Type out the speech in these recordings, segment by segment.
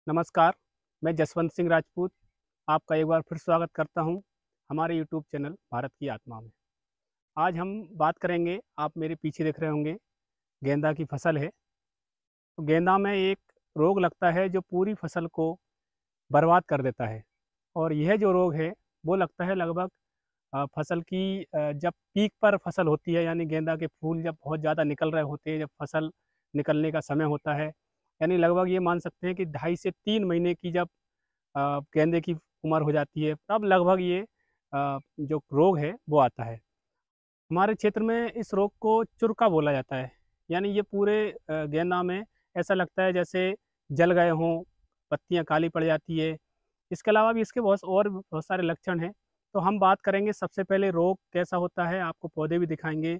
नमस्कार, मैं जसवंत सिंह राजपूत आपका एक बार फिर स्वागत करता हूं हमारे यूट्यूब चैनल भारत की आत्मा में। आज हम बात करेंगे, आप मेरे पीछे देख रहे होंगे, गेंदा की फसल है। तो गेंदा में एक रोग लगता है जो पूरी फसल को बर्बाद कर देता है। और यह जो रोग है वो लगता है लगभग फसल की जब पीक पर फसल होती है, यानी गेंदा के फूल जब बहुत ज़्यादा निकल रहे होते हैं, जब फसल निकलने का समय होता है, यानी लगभग ये मान सकते हैं कि 2.5 से 3 महीने की जब गेंदे की उम्र हो जाती है, तब लगभग ये जो रोग है वो आता है। हमारे क्षेत्र में इस रोग को चुरका बोला जाता है। यानी ये पूरे गेंदा में ऐसा लगता है जैसे जल गए हों, पत्तियाँ काली पड़ जाती है। इसके अलावा भी इसके बहुत सारे लक्षण हैं। तो हम बात करेंगे सबसे पहले रोग कैसा होता है, आपको पौधे भी दिखाएँगे।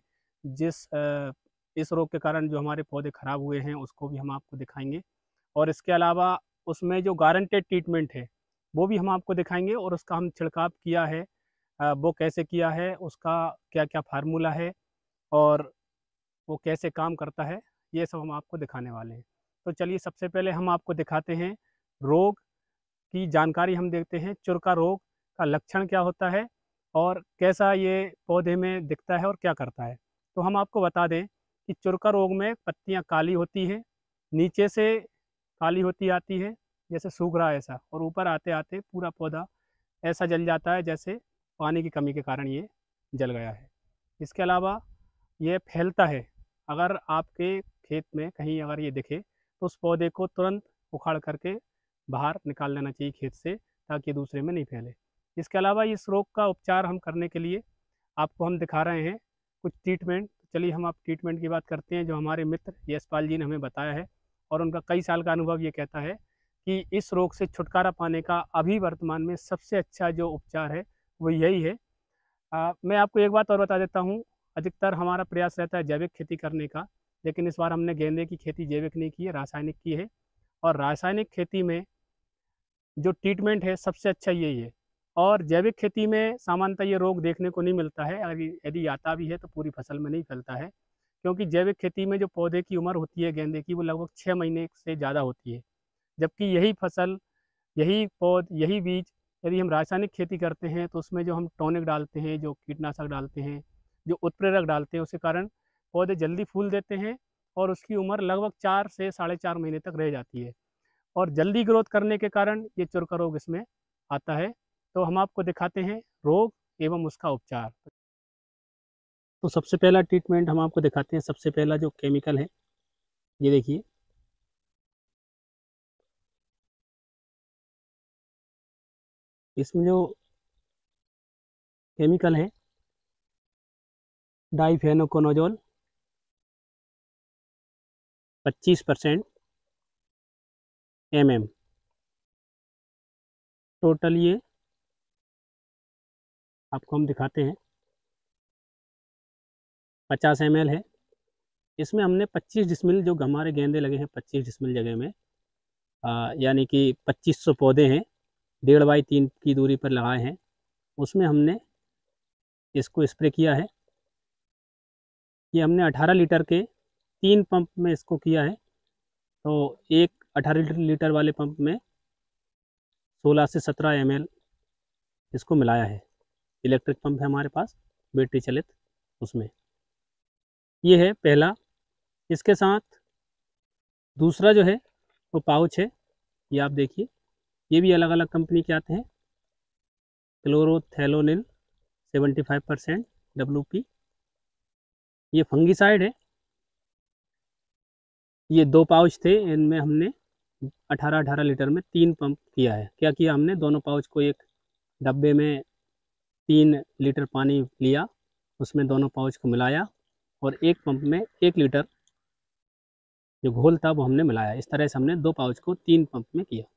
इस रोग के कारण जो हमारे पौधे खराब हुए हैं उसको भी हम आपको दिखाएँगे। और इसके अलावा उसमें जो गारंटेड ट्रीटमेंट है, वो भी हम आपको दिखाएँगे, और उसका हम छिड़काव किया है, वो कैसे किया है, उसका क्या-क्या फ़ार्मूला है और वो कैसे काम करता है, ये सब हम आपको दिखाने वाले हैं। तो चलिए सबसे पहले हम आपको दिखाते हैं, रोग की जानकारी हम देखते हैं, चुरका रोग का लक्षण क्या होता है और कैसा ये पौधे में दिखता है और क्या करता है। तो हम आपको बता दें कि चुरका रोग में पत्तियाँ काली होती हैं, नीचे से काली होती आती है, जैसे सूख रहा है ऐसा, और ऊपर आते-आते पूरा पौधा ऐसा जल जाता है जैसे पानी की कमी के कारण ये जल गया है। इसके अलावा ये फैलता है, अगर आपके खेत में कहीं अगर ये दिखे, तो उस पौधे को तुरंत उखाड़ करके बाहर निकाल लेना चाहिए खेत से, ताकि दूसरे में नहीं फैले। इसके अलावा इस रोग का उपचार हम करने के लिए आपको हम दिखा रहे हैं कुछ ट्रीटमेंट। चलिए हम आप ट्रीटमेंट की बात करते हैं, जो हमारे मित्र यशपाल जी ने हमें बताया है, और उनका कई साल का अनुभव ये कहता है कि इस रोग से छुटकारा पाने का अभी वर्तमान में सबसे अच्छा जो उपचार है वो यही है। मैं आपको एक बात और बता देता हूँ, अधिकतर हमारा प्रयास रहता है जैविक खेती करने का, लेकिन इस बार हमने गेंदे की खेती जैविक नहीं की है, रासायनिक की है। और रासायनिक खेती में जो ट्रीटमेंट है सबसे अच्छा यही है। और जैविक खेती में सामान्यतः ये रोग देखने को नहीं मिलता है, अगर यदि आता भी है तो पूरी फसल में नहीं फैलता है, क्योंकि जैविक खेती में जो पौधे की उम्र होती है गेंदे की, वो लगभग 6 महीने से ज़्यादा होती है। जबकि यही फसल, यही बीज यदि हम रासायनिक खेती करते हैं तो उसमें जो हम टॉनिक डालते हैं, जो कीटनाशक डालते हैं, जो उत्प्रेरक डालते हैं, उसके कारण पौधे जल्दी फूल देते हैं और उसकी उम्र लगभग 4 से 4.5 महीने तक रह जाती है। और जल्दी ग्रोथ करने के कारण ये चुरका रोग इसमें आता है। तो हम आपको दिखाते हैं रोग एवं उसका उपचार। तो सबसे पहला ट्रीटमेंट हम आपको दिखाते हैं, सबसे पहला जो केमिकल है, ये देखिए। इसमें जो केमिकल है, डाइफेनोकोनाजोल 25% mm, टोटल ये आपको हम दिखाते हैं 50 ml है। इसमें हमने 25 डिसमिल, जो हमारे गेंदे लगे हैं 25 डिसमिल जगह में, यानी कि 2500 पौधे हैं, 1.5 बाई 3 की दूरी पर लगाए हैं, उसमें हमने इसको स्प्रे किया है। ये हमने 18 लीटर के 3 पंप में इसको किया है। तो एक 18 लीटर वाले पंप में 16 से 17 ml इसको मिलाया है। इलेक्ट्रिक पंप है हमारे पास, बैटरी चलित, उसमें। ये है पहला। इसके साथ दूसरा जो है वो पाउच है, ये आप देखिए। ये भी अलग अलग कंपनी के आते हैं। क्लोरोथेलोनिल 75% WP, ये फंगीसाइड है। ये 2 पाउच थे, इनमें हमने 18-18 लीटर में 3 पंप किया है। क्या किया हमने, दोनों पाउच को एक डब्बे में 3 लीटर पानी लिया, उसमें दोनों पाउच को मिलाया, और एक पंप में 1 लीटर जो घोल था वो हमने मिलाया। इस तरह से हमने 2 पाउच को 3 पंप में किया।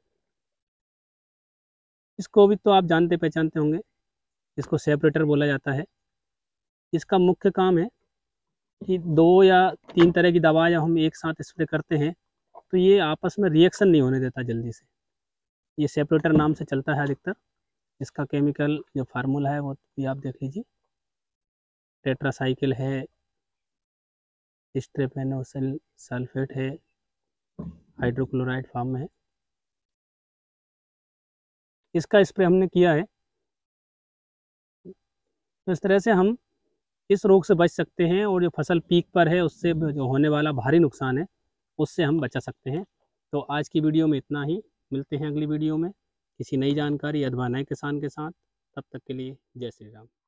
इसको भी तो आप जानते पहचानते होंगे, इसको सेपरेटर बोला जाता है। इसका मुख्य काम है कि 2 या 3 तरह की दवा जब हम एक साथ स्प्रे करते हैं तो ये आपस में रिएक्शन नहीं होने देता जल्दी से। ये सेपरेटर नाम से चलता है अधिकतर। इसका केमिकल जो फार्मूला है वो भी आप देख लीजिए। टेट्रासाइकिल है, स्ट्रेपेनोसिल सल्फेट है, हाइड्रोक्लोराइड फॉर्म में है। इसका स्प्रे हमने किया है। तो इस तरह से हम इस रोग से बच सकते हैं और जो फसल पीक पर है उससे जो होने वाला भारी नुकसान है उससे हम बचा सकते हैं। तो आज की वीडियो में इतना ही। मिलते हैं अगली वीडियो में किसी नई जानकारी अथवा नए किसान के साथ। तब तक के लिए जय श्री राम।